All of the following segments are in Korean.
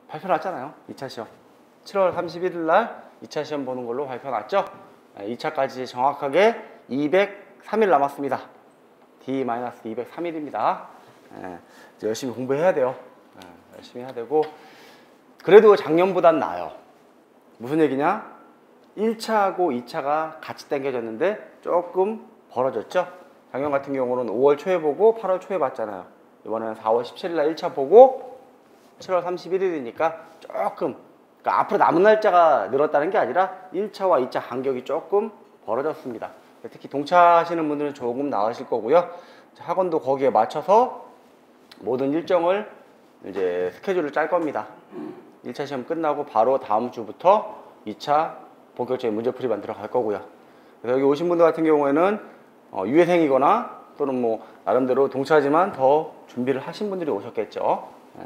발표 났잖아요. 2차 시험 7월 31일 날 2차 시험 보는 걸로 발표 났죠. 2차까지 정확하게 203일 남았습니다. D-203일입니다. 열심히 공부해야 돼요. 열심히 해야 되고, 그래도 작년보단 나아요. 무슨 얘기냐? 1차하고 2차가 같이 당겨졌는데 조금 벌어졌죠. 작년 같은 경우는 5월 초에 보고 8월 초에 봤잖아요. 이번에는 4월 17일 날 1차 보고 7월 31일이니까 조금, 그러니까 앞으로 남은 날짜가 늘었다는 게 아니라 1차와 2차 간격이 조금 벌어졌습니다. 특히 동차하시는 분들은 조금 나으실 거고요. 학원도 거기에 맞춰서 모든 일정을 이제 스케줄을 짤 겁니다. 1차 시험 끝나고 바로 다음 주부터 2차 본격적인 문제풀이반 들어갈 거고요. 그래서 여기 오신 분들 같은 경우에는 유예생이거나 또는 뭐 나름대로 동차지만 더 준비를 하신 분들이 오셨겠죠.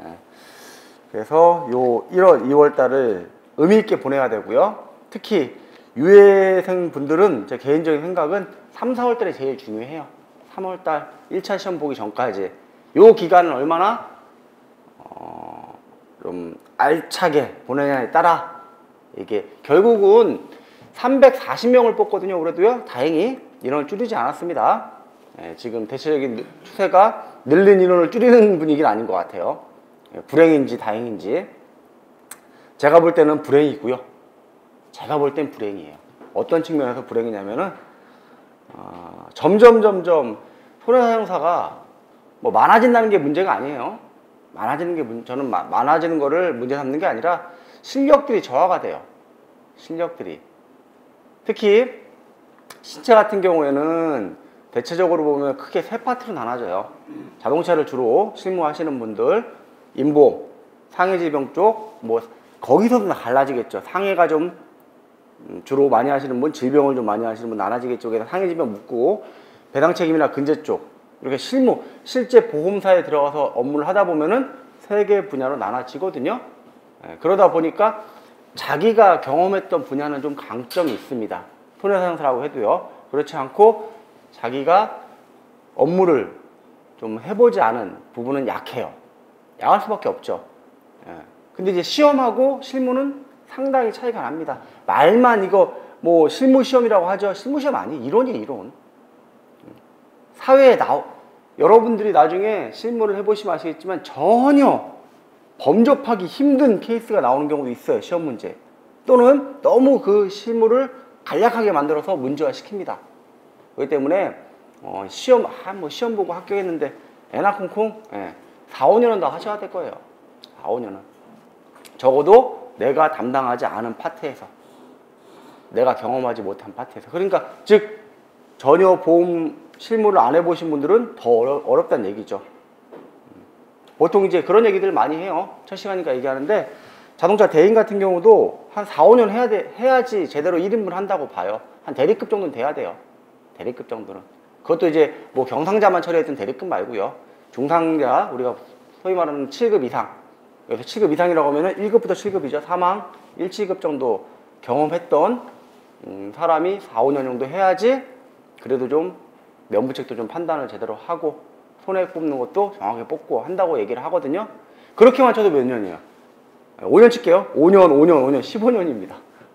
그래서 요 1월, 2월 달을 의미 있게 보내야 되고요. 특히 유예생 분들은 제 개인적인 생각은 3, 4월 달이 제일 중요해요. 3월 달 1차 시험 보기 전까지 요 기간을 얼마나 좀 알차게 보내냐에 따라 이게 결국은 340명을 뽑거든요. 그래도요, 다행히 인원을 줄이지 않았습니다. 지금 대체적인 추세가 늘린 인원을 줄이는 분위기는 아닌 것 같아요. 불행인지 다행인지. 제가 볼 때는 불행이고요. 제가 볼 땐 불행이에요. 어떤 측면에서 불행이냐면은 점점 손해사용사가 뭐 많아진다는 게 문제가 아니에요. 저는 많아지는 거를 문제 삼는 게 아니라 실력들이 저하가 돼요. 실력들이. 특히 신체 같은 경우에는 대체적으로 보면 크게 세 파트로 나눠져요. 자동차를 주로 실무하시는 분들, 인보험, 상해질병 쪽, 뭐 거기서도 달라지겠죠. 상해가 좀 주로 많이 하시는 분, 질병을 좀 많이 하시는 분 나눠지겠죠. 그래서 상해질병 묻고 배당책임이나 근제 쪽 이렇게 실제 보험사에 들어가서 업무를 하다 보면은 세 개 분야로 나눠지거든요. 그러다 보니까 자기가 경험했던 분야는 좀 강점이 있습니다. 손해사용사라고 해도요. 그렇지 않고 자기가 업무를 좀 해보지 않은 부분은 약해요. 약할 수밖에 없죠. 근데 이제 시험하고 실무는 상당히 차이가 납니다. 말만 이거 뭐 실무시험이라고 하죠. 실무시험 아니, 이론이 이론. 사회에 여러분들이 나중에 실무를 해보시면 아시겠지만 전혀 범접하기 힘든 케이스가 나오는 경우도 있어요. 시험 문제. 또는 너무 그 실무를 간략하게 만들어서 문제화 시킵니다. 그렇기 때문에 시험 보고 합격했는데 애나 콩콩 4, 5년은 더 하셔야 될 거예요. 4, 5년은. 적어도 내가 담당하지 않은 파트에서, 내가 경험하지 못한 파트에서. 그러니까 즉 전혀 보험 실무를 안 해보신 분들은 더 어렵다는 얘기죠. 보통 이제 그런 얘기들 많이 해요. 첫 시간이니까 얘기하는데, 자동차 대행 같은 경우도 한 4, 5년 해야지 제대로 1인분 한다고 봐요. 한 대리급 정도는 돼야 돼요. 대리급 정도는. 그것도 이제 뭐 경상자만 처리했던 대리급 말고요. 중상자, 우리가 소위 말하는 7급 이상. 여기서 7급 이상이라고 하면은 1급부터 7급이죠. 사망 1, 7급 정도 경험했던 사람이 4, 5년 정도 해야지 그래도 좀 면부책도 좀 판단을 제대로 하고 손해 뽑는 것도 정확하게 뽑고 한다고 얘기를 하거든요. 그렇게만 쳐도 몇 년이에요? 5년 칠게요. 5년, 15년입니다.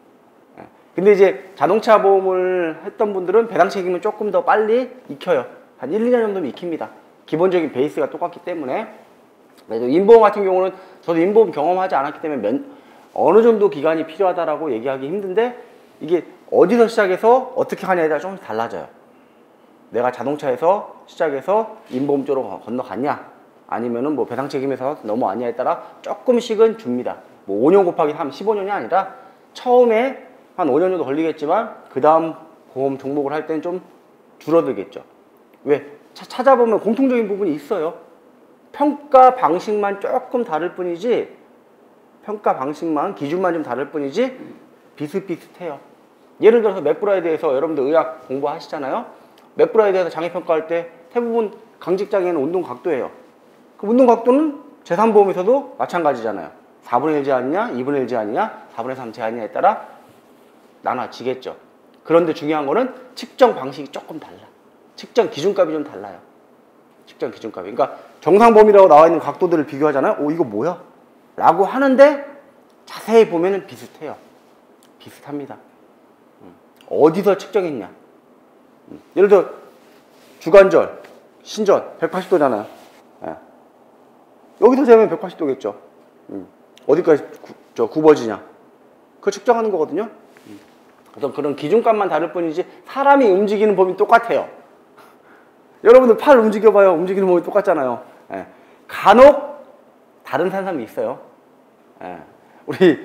근데 이제 자동차 보험을 했던 분들은 배당 책임은 조금 더 빨리 익혀요. 한 1, 2년 정도면 익힙니다. 기본적인 베이스가 똑같기 때문에. 인보험 같은 경우는 저도 인보험 경험하지 않았기 때문에 어느 정도 기간이 필요하다라고 얘기하기 힘든데, 이게 어디서 시작해서 어떻게 하냐에 따라 조금씩 달라져요. 내가 자동차에서 시작해서 인보험 쪽으로 건너갔냐, 아니면은 뭐 배당 책임에서 넘어왔냐에 따라 조금씩은 줍니다. 뭐 5년 곱하기 3, 15년이 아니라 처음에 한 5년 정도 걸리겠지만 그 다음 보험 종목을 할 때는 좀 줄어들겠죠. 왜? 찾아보면 공통적인 부분이 있어요. 평가 방식만 조금 다를 뿐이지, 평가 방식만, 기준만 좀 다를 뿐이지 비슷비슷해요. 예를 들어서 맥브라이드에서 여러분들 의학 공부하시잖아요. 맥브라이드에서 장애평가할 때 대부분 강직장애는 운동 각도예요. 그 운동 각도는 제3보험에서도 마찬가지잖아요. 4분의 1 제한이냐, 2분의 1 제한이냐, 4분의 3 제한이냐에 따라 나눠지겠죠. 그런데 중요한 거는 측정 방식이 조금 달라. 측정 기준값이 좀 달라요. 측정 기준값이. 그러니까 정상범위라고 나와 있는 각도들을 비교하잖아요. 오, 이거 뭐야? 라고 하는데 자세히 보면은 비슷해요. 비슷합니다. 어디서 측정했냐. 예를 들어 주관절, 신전 180도잖아요. 예. 여기서 재면 180도겠죠. 어디까지 굽어지냐. 그거 측정하는 거거든요. 어떤 그런 기준값만 다를 뿐이지 사람이 움직이는 법이 똑같아요. 여러분들 팔 움직여봐요. 움직이는 법이 똑같잖아요. 예. 간혹 다른 사람이 있어요. 예. 우리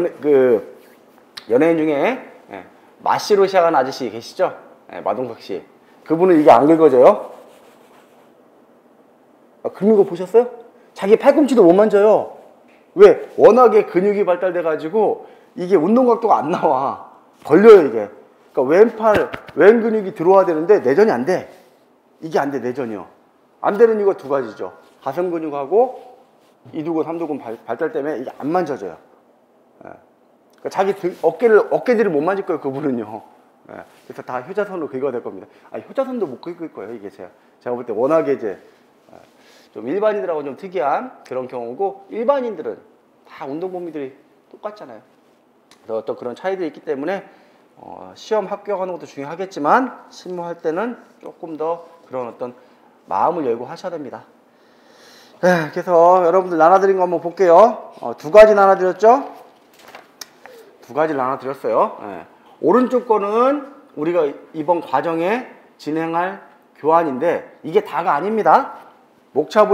연예인 중에 마씨로 시작하는 아저씨 계시죠? 마동석 씨. 그분은 이게 안 긁어져요. 긁는 거 보셨어요? 자기 팔꿈치도 못 만져요. 왜? 워낙에 근육이 발달돼가지고 이게 운동 각도가 안 나와. 걸려요, 이게. 그러니까 왼 근육이 들어와야 되는데 내전이 안 돼. 이게 안 돼, 내전이요. 안 되는 이유가 두 가지죠. 가슴 근육하고 이두근, 삼두근 발달 때문에 이게 안 만져져요. 그러니까 자기 어깨들을 못 만질 거예요, 그분은요. 그래서 다 효자손으로 긁어야 될 겁니다. 효자손도 못 긁을 거예요, 이게 제가 볼 때 워낙에 이제 좀 일반인들하고 좀 특이한 그런 경우고, 일반인들은 다 운동범위들이 똑같잖아요. 그래서 어떤 그런 차이들이 있기 때문에 시험 합격하는 것도 중요하겠지만 실무할 때는 조금 더 그런 어떤 마음을 열고 하셔야 됩니다. 그래서 여러분들 나눠드린 거 한번 볼게요. 두 가지 나눠드렸죠? 두 가지를 나눠드렸어요. 오른쪽 거는 우리가 이번 과정에 진행할 교환인데 이게 다가 아닙니다. 목차를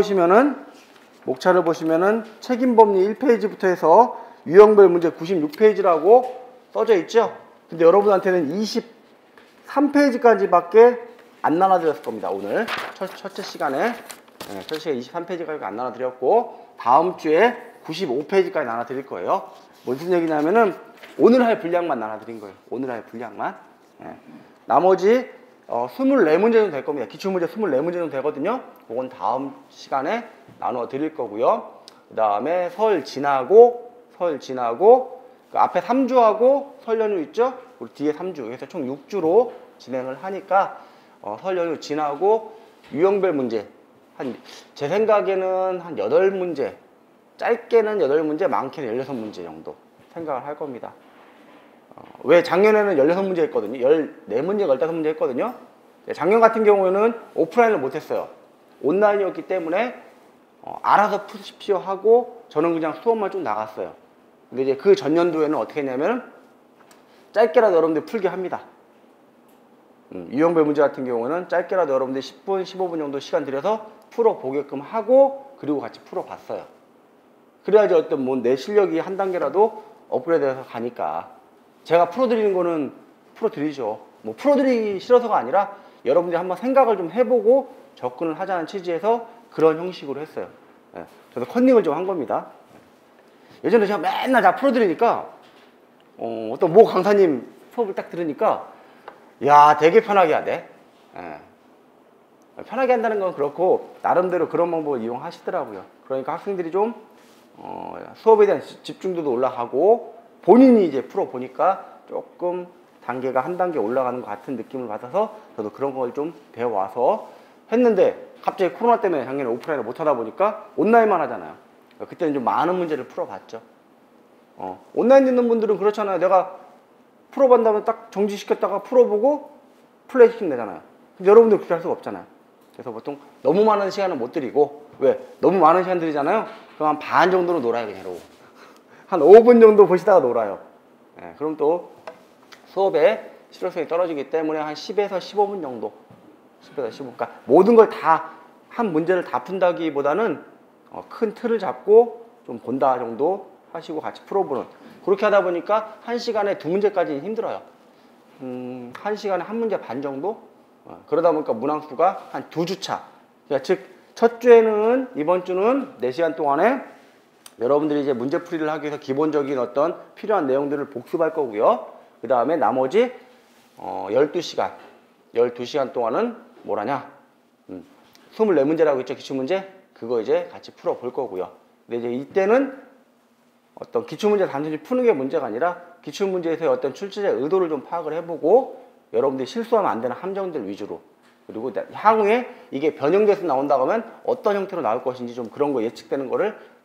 보시면은 책임법리 1페이지부터 해서 유형별 문제 96페이지라고 써져 있죠. 근데 여러분한테는 23페이지까지밖에 안 나눠드렸을 겁니다. 오늘 첫째 시간에 23페이지까지 안 나눠드렸고 다음 주에 95페이지까지 나눠드릴 거예요. 무슨 얘기냐면은 오늘 할 분량만 나눠드린 거예요. 오늘 할 분량만. 나머지 24문제 정도 될 겁니다. 기출문제 24문제 정도 되거든요. 그건 다음 시간에 나눠 드릴 거고요. 그 다음에 설 지나고 그 앞에 3주하고 설 연휴 있죠? 우리 뒤에 3주. 그래서 총 6주로 진행을 하니까 설 연휴 지나고 유형별 문제 제 생각에는 한 8문제, 짧게는 8문제, 많게는 16문제 정도 생각을 할 겁니다. 왜 작년에는 16문제 했거든요. 14문제, 15문제 했거든요. 작년 같은 경우에는 오프라인을 못했어요. 온라인이었기 때문에 알아서 푸십시오 하고 저는 그냥 수업만 좀 나갔어요. 근데 이제 그 전년도에는 어떻게 했냐면 짧게라도 여러분들 풀게 합니다. 유형별 문제 같은 경우는 짧게라도 여러분들 10분, 15분 정도 시간 들여서 풀어보게끔 하고 그리고 같이 풀어봤어요. 그래야지 어떤 내 실력이 한 단계라도 업그레이드해서 가니까. 제가 풀어드리는 거는 풀어드리죠. 풀어드리기 싫어서가 아니라 여러분들이 한번 생각을 좀 해보고 접근을 하자는 취지에서 그런 형식으로 했어요. 저도 컨닝을 좀 한 겁니다. 예전에 제가 맨날 다 풀어드리니까 어떤 모 강사님 수업을 딱 들으니까 야, 되게 편하게 하대. 편하게 한다는 건 그렇고 나름대로 그런 방법을 이용하시더라고요. 그러니까 학생들이 좀 수업에 대한 집중도도 올라가고 본인이 이제 풀어보니까 조금 단계가 한 단계 올라가는 것 같은 느낌을 받아서 저도 그런 걸 좀 배워와서 했는데 갑자기 코로나 때문에 작년에 오프라인을 못하다 보니까 온라인만 하잖아요. 그때는 좀 많은 문제를 풀어봤죠. 온라인 듣는 분들은 그렇잖아요. 내가 풀어본 다음에 딱 정지시켰다가 풀어보고 플레이 시키면 되잖아요. 근데 여러분들 그렇게 할 수가 없잖아요. 그래서 보통 너무 많은 시간을 못 드리고, 왜? 너무 많은 시간 드리잖아요. 그럼 한 반 정도로 놀아요, 그냥 이러고. 한 5분 정도 보시다가 놀아요. 그럼 또 수업에 실효성이 떨어지기 때문에 한 10에서 15분 정도. 10에서 15분. 그러니까 모든 걸 다, 한 문제를 다 푼다기보다는 큰 틀을 잡고 좀 본다 정도 하시고 같이 풀어보는. 그렇게 하다 보니까 1시간에 2문제까지는 힘들어요. 1시간에 1문제 반 정도? 그러다 보니까 문항수가 한 2주차. 그러니까 즉, 첫 주에는, 이번 주는 4시간 동안에 여러분들이 이제 문제풀이를 하기 위해서 기본적인 어떤 필요한 내용들을 복습할 거고요. 그 다음에 나머지 12시간. 12시간 동안은 뭘 하냐? 24문제라고 있죠, 기출문제? 그거 이제 같이 풀어볼 거고요. 근데 이제 이때는 어떤 기출문제 단순히 푸는 게 문제가 아니라 기출문제에서의 어떤 출제자의 의도를 좀 파악을 해보고 여러분들이 실수하면 안 되는 함정들 위주로, 그리고 향후에 이게 변형돼서 나온다고 하면 어떤 형태로 나올 것인지 좀 그런 거 예측되는 거를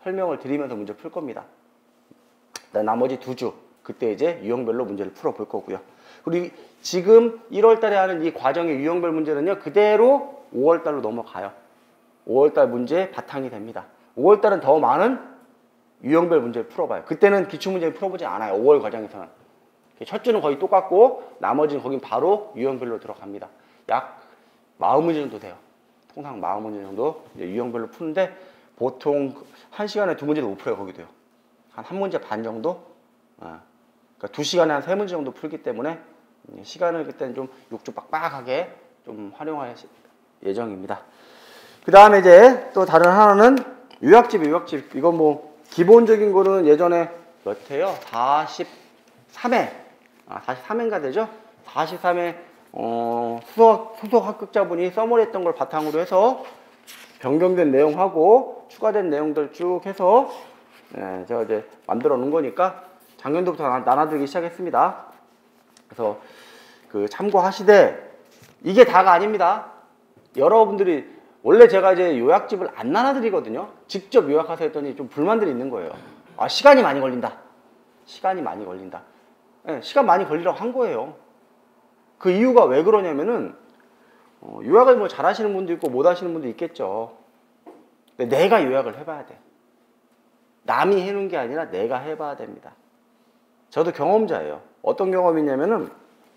설명을 드리면서 문제 풀 겁니다. 나머지 2주 그때 이제 유형별로 문제를 풀어볼 거고요. 그리고 지금 1월 달에 하는 이 과정의 유형별 문제는요, 그대로 5월 달로 넘어가요. 5월 달 문제 바탕이 됩니다. 5월 달은 더 많은 유형별 문제를 풀어봐요. 그때는 기출문제를 풀어보지 않아요. 5월 과정에서는. 첫 주는 거의 똑같고 나머지는 거긴 바로 유형별로 들어갑니다. 약 40문제 정도 돼요. 통상 40문제 정도 유형별로 푸는데 보통 1시간에 2문제도 못 풀어요. 거기도요. 한 1문제 반 정도? 그러니까 2시간에 한 3문제 정도 풀기 때문에 시간을 그때는 좀 육주 빡빡하게 좀 활용할 예정입니다. 그 다음에 이제 또 다른 하나는 요약집이에요. 요약집. 이건 뭐 기본적인 거는 예전에 몇 회요? 43회. 43회인가 되죠? 43회 수석 합격자분이 써머리했던 걸 바탕으로 해서 변경된 내용하고 추가된 내용들 쭉 해서 제가 이제 만들어 놓은 거니까 작년도부터 나눠드리기 시작했습니다. 그래서 그 참고하시되 이게 다가 아닙니다. 여러분들이 원래 제가 이제 요약집을 안 나눠드리거든요. 직접 요약하세요 했더니 좀 불만들이 있는 거예요. 시간이 많이 걸린다. 시간이 많이 걸린다. 시간 많이 걸리라고 한 거예요. 그 이유가 왜 그러냐면은 요약을 뭐 잘하시는 분도 있고 못 하시는 분도 있겠죠. 근데 내가 요약을 해봐야 돼. 남이 해놓은 게 아니라 내가 해봐야 됩니다. 저도 경험자예요. 어떤 경험이 있냐면은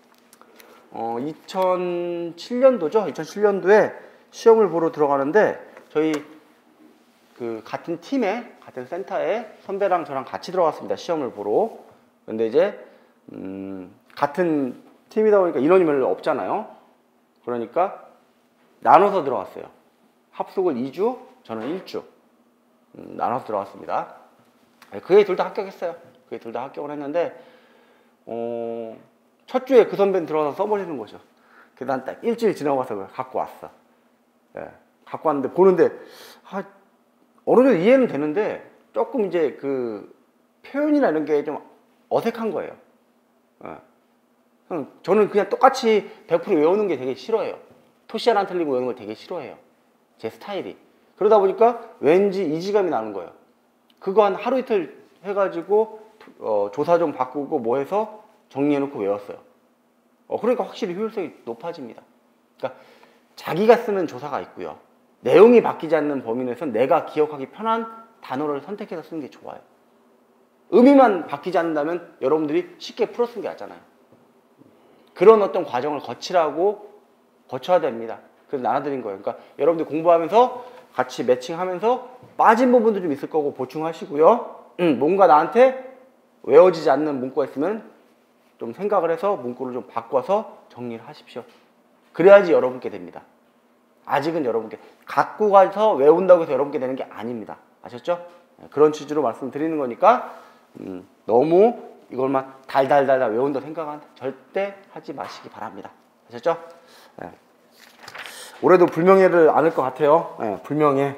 2007년도죠. 2007년도에 시험을 보러 들어가는데 저희 그 같은 팀에 같은 센터에 선배랑 저랑 같이 들어갔습니다. 시험을 보러. 근데 이제 같은 팀이다 보니까 인원이 별로 없잖아요. 그러니까 나눠서 들어갔어요. 합숙을 2주, 저는 1주 나눠서 들어갔습니다. 그애 둘 다 합격했어요. 그애 둘 다 합격을 했는데 첫 주에 그 선배는 들어가서 써버리는 거죠. 그래서 난 딱 일주일 지나고 와서 그걸 갖고 왔어. 갖고 왔는데 보는데 어느 정도 이해는 되는데 조금 이제 그 표현이나 이런 게 좀 어색한 거예요. 저는 그냥 똑같이 100% 외우는 게 되게 싫어해요. 토시 하나 틀리고 외우는 걸 되게 싫어해요. 제 스타일이. 그러다 보니까 왠지 이질감이 나는 거예요. 그거 한 하루 이틀 해가지고 조사 좀 바꾸고 뭐 해서 정리해놓고 외웠어요. 그러니까 확실히 효율성이 높아집니다. 그러니까 자기가 쓰는 조사가 있고요. 내용이 바뀌지 않는 범위 내에서 내가 기억하기 편한 단어를 선택해서 쓰는 게 좋아요. 의미만 바뀌지 않는다면 여러분들이 쉽게 풀어 쓰는 게 낫잖아요. 그런 어떤 과정을 거쳐야 됩니다. 그래서 나눠드린 거예요. 그러니까 여러분들 공부하면서 같이 매칭하면서 빠진 부분도 좀 있을 거고 보충하시고요. 뭔가 나한테 외워지지 않는 문구가 있으면 좀 생각을 해서 문구를 좀 바꿔서 정리를 하십시오. 그래야지 여러분께 됩니다. 아직은 여러분께 갖고 가서 외운다고 해서 여러분께 되는 게 아닙니다. 아셨죠? 그런 취지로 말씀드리는 거니까 너무 이걸만 달달달달 외운다 생각은 절대 하지 마시기 바랍니다. 아셨죠? 올해도 불명예를 안을 것 같아요. 불명예.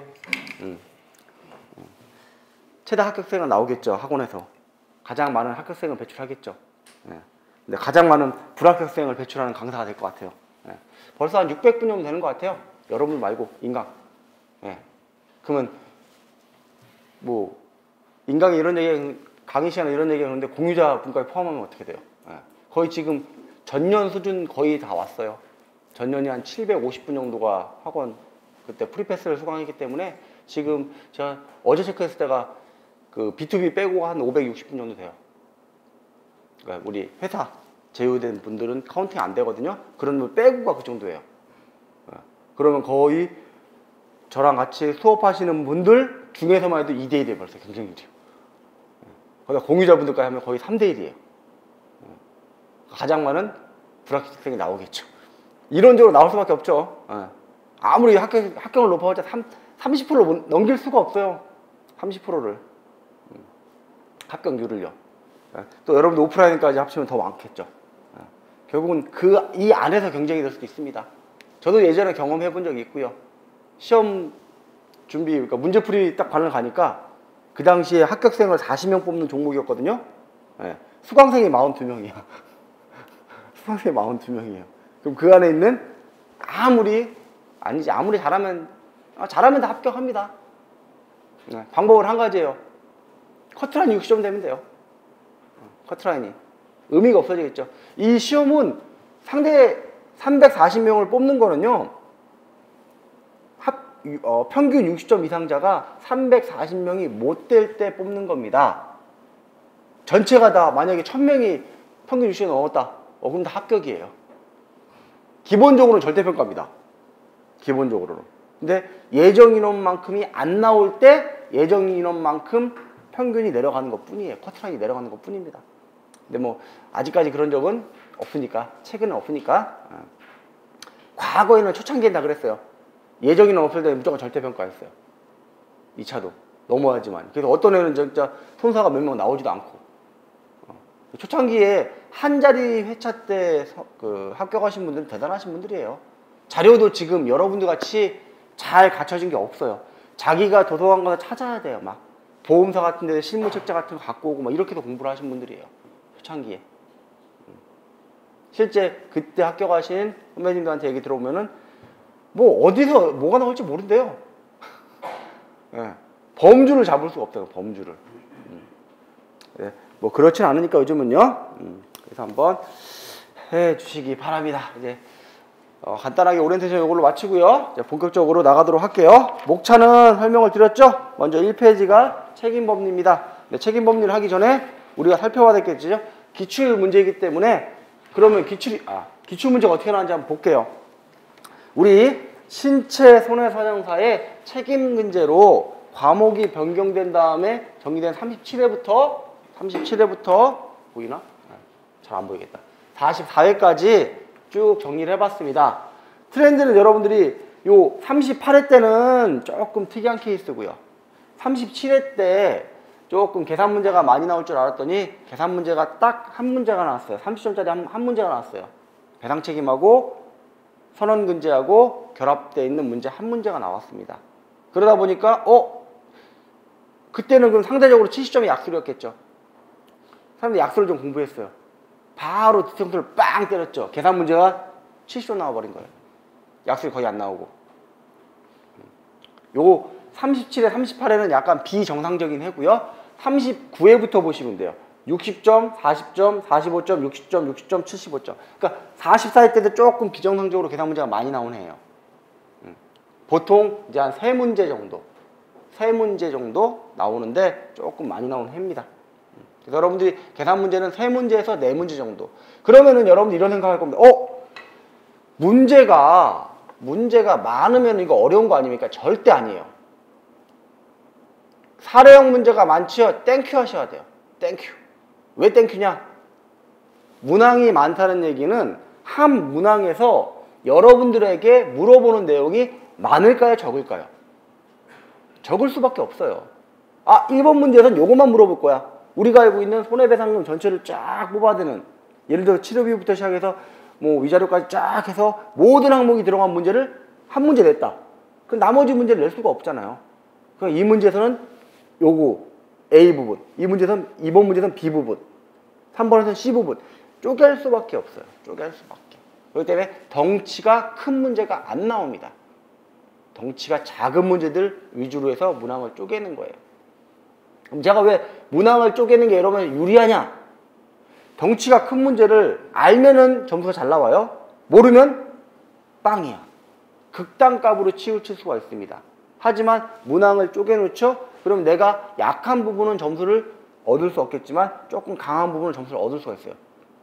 최다 합격생은 나오겠죠. 학원에서. 가장 많은 합격생을 배출하겠죠. 근데 가장 많은 불합격생을 배출하는 강사가 될 것 같아요. 벌써 한 600분 정도 되는 것 같아요. 여러분 말고 인강. 그러면 뭐 인강이 이런 얘기, 강의 시간에 이런 얘기 하는데 공유자 분까지 포함하면 어떻게 돼요? 거의 지금 전년 수준 거의 다 왔어요. 전년이 한 750분 정도가 학원 그때 프리패스를 수강했기 때문에 지금 제가 어제 체크했을 때가 그 B2B 빼고 한 560분 정도 돼요. 그러니까 우리 회사 제휴된 분들은 카운팅 안 되거든요. 그런 분 빼고가 그 정도예요. 그러면 거의 저랑 같이 수업하시는 분들 중에서만 해도 2대1이에요. 벌써 경쟁률이요. 거기다 공유자분들까지 하면 거의 3대1이에요. 가장 많은 불합격생이 나오겠죠. 이론적으로 나올 수밖에 없죠. 아무리 합격을 높아봤자 30%를 넘길 수가 없어요. 30%를. 합격률을요. 또 여러분들 오프라인까지 합치면 더 많겠죠. 결국은 이 안에서 경쟁이 될 수도 있습니다. 저도 예전에 경험해 본 적이 있고요. 시험 준비, 그러니까 문제풀이 딱 반을 가니까 그 당시에 합격생을 40명 뽑는 종목이었거든요. 수강생이 42명이야. 수강생이 42명이에요. 그럼 그 안에 있는 아무리 잘하면 다 합격합니다. 네, 방법은 한 가지예요. 커트라인 60점 되면 돼요. 커트라인이. 의미가 없어지겠죠. 이 시험은 상대 340명을 뽑는 거는요. 평균 60점 이상자가 340명이 못 될 때 뽑는 겁니다. 전체가 다 만약에 1000명이 평균 60점 넘었다. 그럼 다 합격이에요. 기본적으로는 절대평가입니다. 기본적으로는. 근데 예정 인원만큼이 안 나올 때 예정 인원만큼 평균이 내려가는 것 뿐이에요. 커트라인이 내려가는 것 뿐입니다. 근데 뭐 아직까지 그런 적은 없으니까, 최근은 없으니까. 과거에는 초창기엔 다 그랬어요. 예정 인원 없을 때 무조건 절대평가했어요. 2차도 넘어야지만. 그래서 어떤 애는 진짜 손사가 몇 명 나오지도 않고. 초창기에 한 자리 회차 때 합격하신 분들은 대단하신 분들이에요. 자료도 지금 여러분들 같이 잘 갖춰진 게 없어요. 자기가 도서관 가서 찾아야 돼요. 막 보험사 같은 데 실무책자 같은 거 갖고 오고 막 이렇게도 공부를 하신 분들이에요. 초창기에. 실제 그때 합격하신 선배님들한테 얘기 들어보면은 뭐 어디서 뭐가 나올지 모른대요. 네. 범주를 잡을 수가 없어요. 범주를. 네. 뭐 그렇진 않으니까 요즘은요. 그래서 한번 해 주시기 바랍니다. 이제 간단하게 오리엔테이션 이걸로 마치고요. 이제 본격적으로 나가도록 할게요. 목차는 설명을 드렸죠. 먼저 1페이지가 책임법리입니다. 네, 책임법리를 하기 전에 우리가 살펴봐야 되겠죠. 기출 문제이기 때문에 그러면 기출 문제가 어떻게 나왔는지 한번 볼게요. 우리 신체 손해사정사의 책임근제로 과목이 변경된 다음에 정리된 37회부터 보이나? 잘 안 보이겠다. 44회까지 쭉 정리를 해봤습니다. 트렌드는 여러분들이 요 38회 때는 조금 특이한 케이스고요. 37회 때 조금 계산 문제가 많이 나올 줄 알았더니 계산 문제가 딱 한 문제가 나왔어요. 30점짜리 한 문제가 나왔어요. 배상 책임하고 선언근제하고 결합되어 있는 문제 한 문제가 나왔습니다. 그러다 보니까 그때는 그럼 상대적으로 70점이 약술이었겠죠. 사람들이 약술을 좀 공부했어요. 바로 뒤통수를 빵 때렸죠. 계산 문제가 70점 나와버린 거예요. 약술이 거의 안 나오고. 요거 37회, 38회는 약간 비정상적인 해고요. 39회부터 보시면 돼요. 60점, 40점, 45점, 60점, 60점, 75점. 그러니까 44회 때도 조금 비정상적으로 계산 문제가 많이 나온 해예요. 보통 이제 한 3문제 정도. 3문제 정도 나오는데 조금 많이 나온 해입니다. 그래서 여러분들이 계산 문제는 3문제에서 4문제 정도. 그러면은 여러분들 이런 생각할 겁니다. 문제가 많으면 이거 어려운 거 아닙니까? 절대 아니에요. 사례형 문제가 많지요? 땡큐 하셔야 돼요. 땡큐. 왜 땡큐냐? 문항이 많다는 얘기는 한 문항에서 여러분들에게 물어보는 내용이 많을까요? 적을까요? 적을 수밖에 없어요. 1번 문제에서는 요것만 물어볼 거야. 우리가 알고 있는 손해배상금 전체를 쫙 뽑아대는, 예를 들어 치료비부터 시작해서 뭐 위자료까지 쫙 해서 모든 항목이 들어간 문제를 한 문제 냈다. 그럼 나머지 문제를 낼 수가 없잖아요. 그럼 이 문제에서는 요거 A 부분, 이 문제에서는 2번 문제에서는 B 부분, 3번에서는 C 부분 쪼갤 수밖에 없어요. 쪼갤 수밖에. 그렇기 때문에 덩치가 큰 문제가 안 나옵니다. 덩치가 작은 문제들 위주로 해서 문항을 쪼개는 거예요. 그럼 제가 왜 문항을 쪼개는 게 여러분 유리하냐? 덩치가 큰 문제를 알면은 점수가 잘 나와요. 모르면 빵이야. 극단값으로 치우칠 수가 있습니다. 하지만 문항을 쪼개놓죠? 그럼 내가 약한 부분은 점수를 얻을 수 없겠지만 조금 강한 부분은 점수를 얻을 수가 있어요.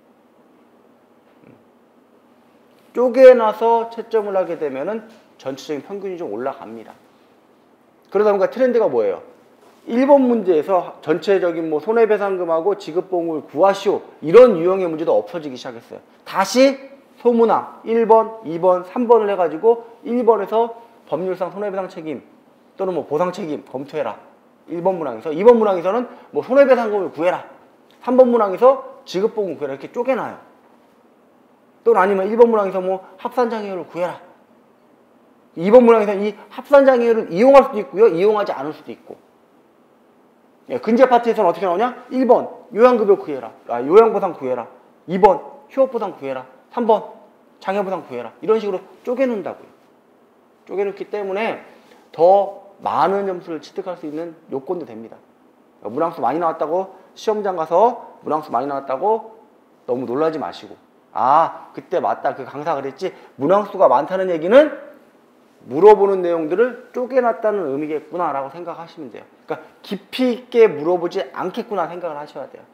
쪼개놔서 채점을 하게 되면은 전체적인 평균이 좀 올라갑니다. 그러다 보니까 트렌드가 뭐예요? 1번 문제에서 전체적인 뭐 손해배상금하고 지급보험을 구하시오, 이런 유형의 문제도 없어지기 시작했어요. 다시 소문항 1번, 2번, 3번을 해가지고 1번에서 법률상 손해배상 책임 또는 뭐 보상 책임 검토해라. 1번 문항에서, 2번 문항에서는 뭐 손해배상금을 구해라. 3번 문항에서 지급보험 구해라. 이렇게 쪼개놔요. 또는 아니면 1번 문항에서 뭐 합산장애율을 구해라. 2번 문항에서 이 합산장애율을 이용할 수도 있고요, 이용하지 않을 수도 있고. 근제 파트에서는 어떻게 나오냐? 1번 요양급여 구해라. 요양보상 구해라. 2번 휴업보상 구해라. 3번 장애보상 구해라. 이런 식으로 쪼개놓는다고요. 쪼개놓기 때문에 더 많은 점수를 취득할 수 있는 요건도 됩니다. 문항수 많이 나왔다고 시험장 가서 문항수 많이 나왔다고 너무 놀라지 마시고, 아 그때 맞다, 그 강사가 그랬지, 문항수가 많다는 얘기는 물어보는 내용들을 쪼개놨다는 의미겠구나 라고 생각하시면 돼요. 그러니까 깊이 있게 물어보지 않겠구나 생각을 하셔야 돼요.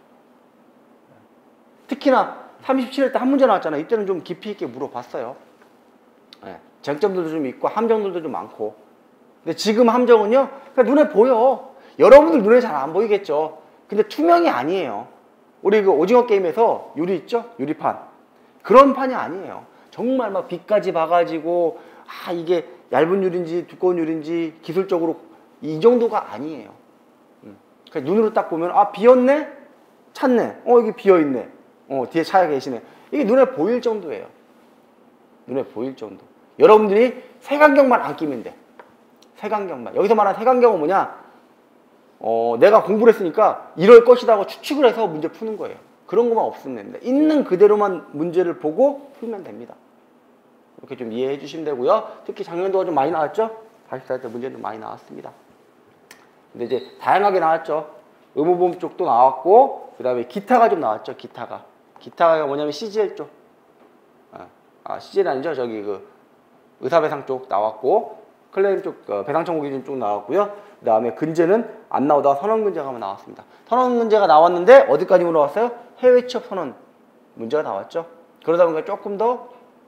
특히나 37회 때 한 문제 나왔잖아요. 이때는 좀 깊이 있게 물어봤어요. 네. 쟁점들도 좀 있고 함정들도 좀 많고. 근데 지금 함정은요, 그냥 눈에 보여. 여러분들 눈에 잘 안 보이겠죠. 근데 투명이 아니에요. 우리 그 오징어 게임에서 유리 있죠? 유리판. 그런 판이 아니에요. 정말 막 빛까지 봐가지고 아 이게 얇은 유리인지 두꺼운 유리인지 기술적으로 이 정도가 아니에요. 그러니까 눈으로 딱 보면 아 비었네? 찼네. 여기 비어있네. 뒤에 차가 계시네. 이게 눈에 보일 정도예요. 눈에 보일 정도. 여러분들이 색안경만 안 끼면 돼. 색안경만. 여기서 말하는 색안경은 뭐냐? 내가 공부를 했으니까 이럴 것이다 하고 추측을 해서 문제 푸는 거예요. 그런 것만 없으면 됩니다. 있는 그대로만 문제를 보고 풀면 됩니다. 이렇게 좀 이해해 주시면 되고요. 특히 작년도가 좀 많이 나왔죠? 44회 때 문제는 많이 나왔습니다. 근데 이제 다양하게 나왔죠. 의무보험 쪽도 나왔고, 그 다음에 기타가 좀 나왔죠. 기타가 뭐냐면 CGL 쪽. CGL 아니죠. 저기 그 의사배상 쪽 나왔고, 클레임 쪽, 배상 청구 기준 쪽 나왔고요. 그 다음에 근제는 안 나오다가 선언근제가 나왔습니다. 선언근제가 나왔는데 어디까지 물어봤어요? 해외 취업 선언 문제가 나왔죠. 그러다 보니까 조금 더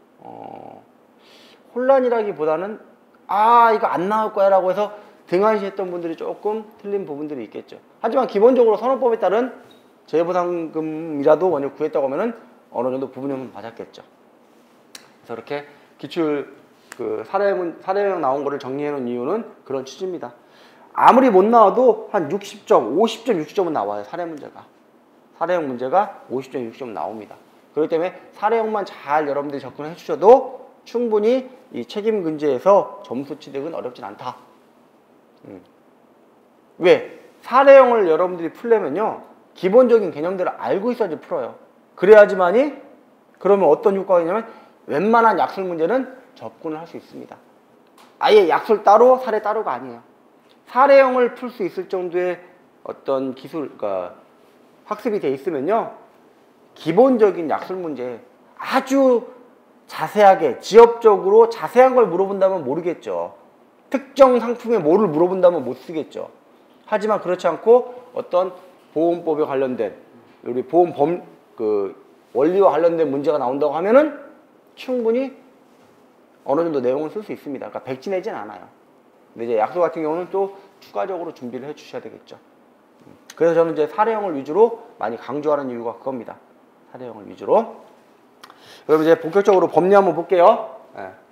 혼란이라기보다는 아 이거 안 나올 거야 라고 해서 등한시했던 분들이 조금 틀린 부분들이 있겠죠. 하지만 기본적으로 선언법에 따른 재보상금이라도 먼저 구했다고 하면은 어느 정도 부분은 맞았겠죠. 그래서 이렇게 기출 그 사례형 나온 거를 정리해 놓은 이유는 그런 취지입니다. 아무리 못 나와도 한 60점, 50점, 60점은 나와요. 사례 문제가. 사례형 문제가 50점, 60점 나옵니다. 그렇기 때문에 사례형만 잘 여러분들이 접근해 주셔도 충분히 이 책임근제에서 점수 취득은 어렵진 않다. 왜? 사례형을 여러분들이 풀려면요, 기본적인 개념들을 알고 있어야지 풀어요. 그래야지만이, 그러면 어떤 효과가 있냐면 웬만한 약술 문제는 접근을 할 수 있습니다. 아예 약술 따로 사례 따로가 아니에요. 사례형을 풀 수 있을 정도의 어떤 기술, 그러니까 학습이 돼 있으면요, 기본적인 약술 문제 아주 자세하게 지엽적으로 자세한 걸 물어본다면 모르겠죠. 특정 상품에 뭐를 물어본다면 못 쓰겠죠. 하지만 그렇지 않고 어떤 보험법에 관련된 우리 보험 원리와 관련된 문제가 나온다고 하면은 충분히 어느 정도 내용을 쓸 수 있습니다. 그러니까 백지내진 않아요. 근데 이제 약술 같은 경우는 또 추가적으로 준비를 해 주셔야 되겠죠. 그래서 저는 이제 사례형을 위주로 많이 강조하는 이유가 그겁니다. 사례형을 위주로. 그럼 이제 본격적으로 법리 한번 볼게요. 네.